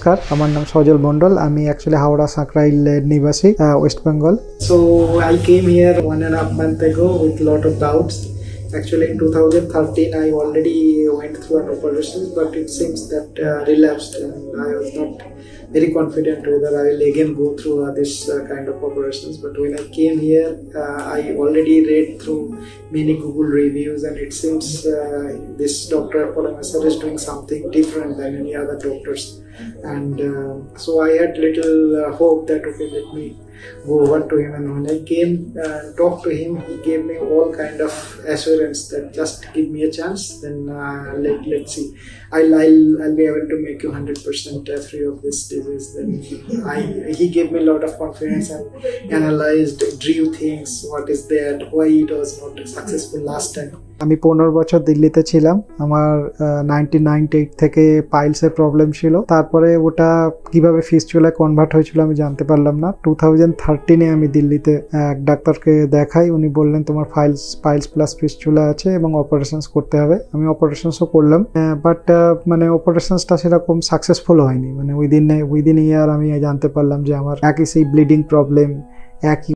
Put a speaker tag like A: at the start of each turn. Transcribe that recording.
A: আমার নাম Soujal Mondal. আমি actually Howrah Sakrail নিবাসী, West Bengal.
B: So I came here 1.5 months ago with a lot of doubts. Actually in 2013 I already went through an operation, but it seems that relapsed, and I was not very confident whether I will again go through this kind of operations. But when I came here, I already read through many Google reviews, and it seems this doctor Parameshwara is doing something different than any other doctors. And so I had little hope that okay, let me go over to him. And when I came and talked to him, he gave me all kind of assurance that just give me a chance, then let's see, I'll be able to make you 100% free of this disease. Then he gave me a lot of confidence and analyzed, drew things, what is there, why it was not successful last time.
A: আমি 15 বছর দিল্লিতে ছিলাম। আমার 1998 থেকে পাইলসের problem ছিল। তারপরে ওটা কিভাবে ফিস্টুলায় কনভার্ট হয়েছিল আমি জানতে পারলাম না। 2013 আমি দিল্লিতে এক ডাক্তারকে দেখাই। উনি বললেন তোমার পাইলস প্লাস ফিস্টুলা আছে এবং অপারেশনস করতে হবে। আমি অপারেশনসও করলাম, বাট মানে অপারেশনসটা সেরকম সাকসেসফুল হয়নি। মানে উইদিন ইয়ার আমি জানতে পারলাম যে আমার একই সেই ব্লিডিং প্রবলেম, একই